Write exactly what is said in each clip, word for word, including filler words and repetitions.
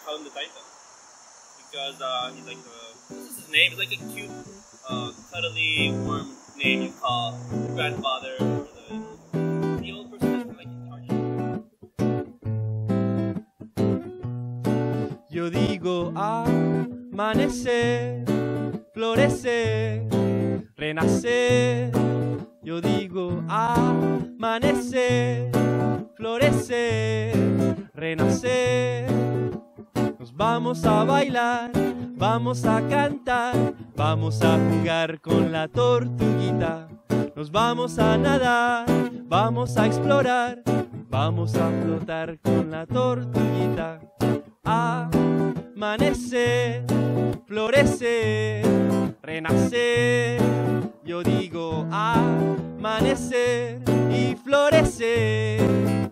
call him the Titan because uh, he's like uh, what's his name? It's like a cute, uh, cuddly, warm name you call the grandfather or the the old person that's like in charge. Yo digo amanecer, florecer, renacer. Yo digo amanecer, florecer, renacer. Nos vamos a bailar, vamos a cantar, vamos a jugar con la tortuguita. Nos vamos a nadar, vamos a explorar, vamos a flotar con la tortuguita. Amanecer, florecer, renacer. Yo digo amanecer y florecer.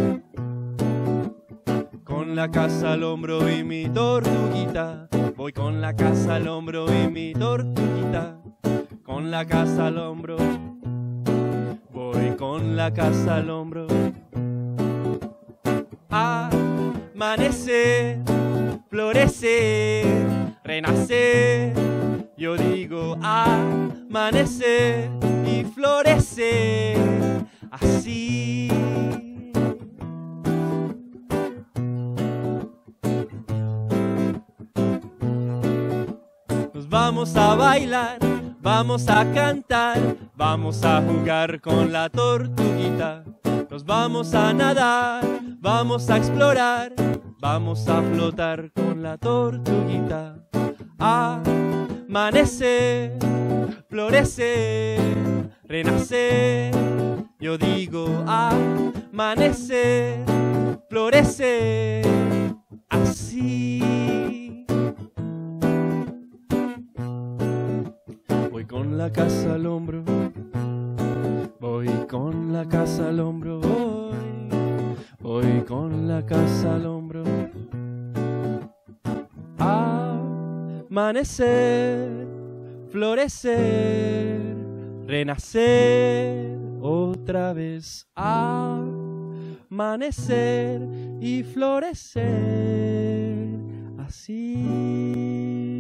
Con la casa al hombro y mi tortuguita, voy con la casa al hombro y mi tortuguita. Con la casa al hombro, voy con la casa al hombro. Amanecer, florecer, renacer. Yo digo amanecer y florecer. Así. Nos vamos a bailar, vamos a cantar, vamos a jugar con la tortuguita. Nos vamos a nadar, vamos a explorar, vamos a flotar con la tortuguita. Amanecer, florecer, renacer. Yo digo amanecer, florecer. Así. Voy con la casa al hombro, voy con la casa al hombro, voy, voy con la casa al hombro. Amanecer, florecer, renacer otra vez. Amanecer y florecer así.